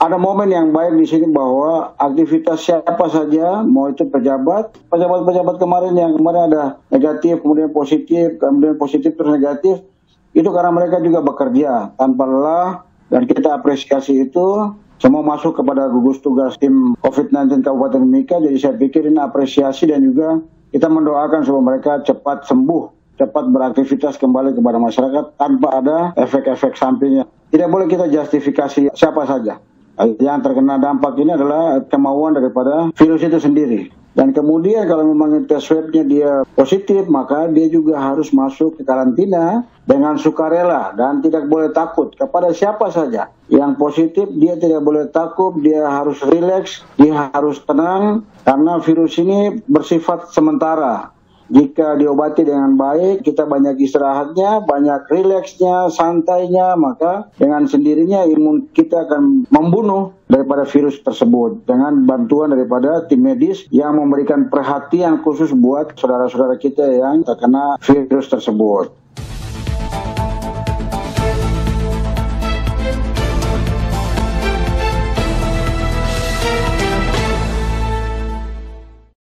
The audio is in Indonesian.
ada momen yang baik di sini bahwa aktivitas siapa saja, mau itu pejabat kemarin yang kemarin ada negatif, kemudian positif terus negatif, itu karena mereka juga bekerja tanpa lelah dan kita apresiasi itu. Semua masuk kepada gugus tugas tim COVID-19 Kabupaten Mimika, jadi saya pikir ini apresiasi dan juga kita mendoakan supaya mereka cepat sembuh, cepat beraktivitas kembali kepada masyarakat tanpa ada efek-efek sampingnya. Tidak boleh kita justifikasi siapa saja. Yang terkena dampak ini adalah kemauan daripada virus itu sendiri. Dan kemudian kalau memang tes swabnya dia positif, maka dia juga harus masuk ke karantina dengan sukarela dan tidak boleh takut kepada siapa saja. Yang positif dia tidak boleh takut, dia harus rileks, dia harus tenang karena virus ini bersifat sementara. Jika diobati dengan baik, kita banyak istirahatnya, banyak rileksnya, santainya, maka dengan sendirinya imun kita akan membunuh daripada virus tersebut dengan bantuan daripada tim medis yang memberikan perhatian khusus buat saudara-saudara kita yang terkena virus tersebut.